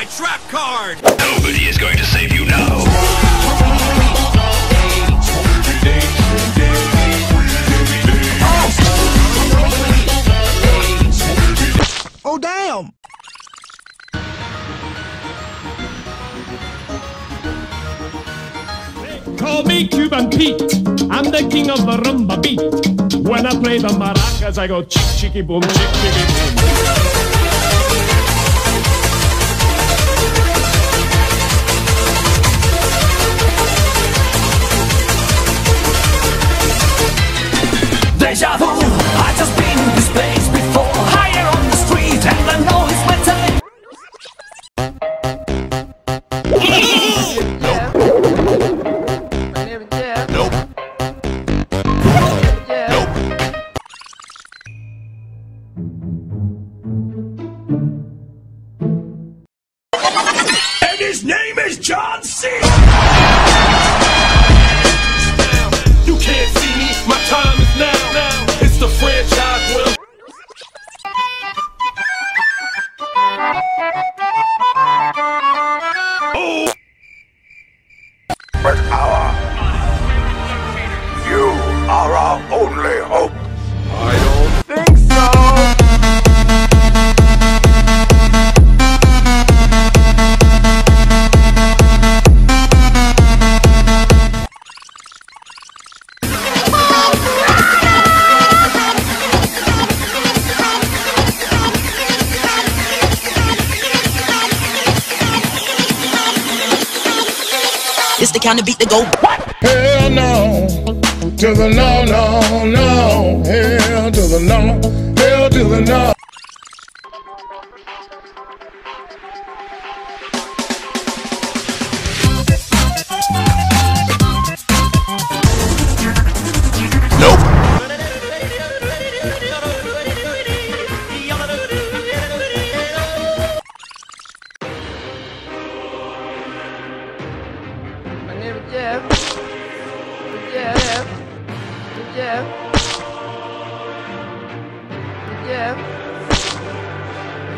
my trap card! Nobody is going to save you now. Oh, damn! Call me Cuban Pete, I'm the king of the rumba beat. When I play the maracas, I go chick chicky boom, chick chicky boom. Deja vu, I just been in this place before. Higher on the street and I know it's my time. And his name is John C. You can't see me, my time is now. It's the franchise will. But you are our only hope. I don't think so. It's the kind of beat that go. Hell no, to the no, no, no. Hell to the no, hell to the no.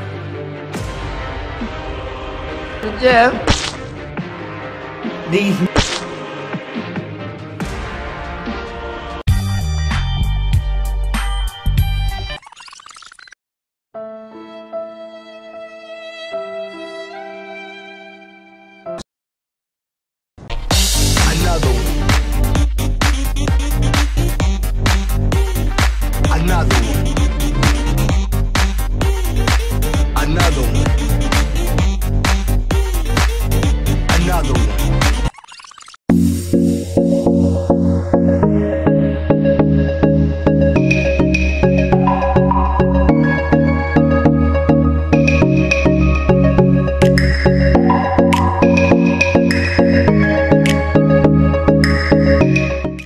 These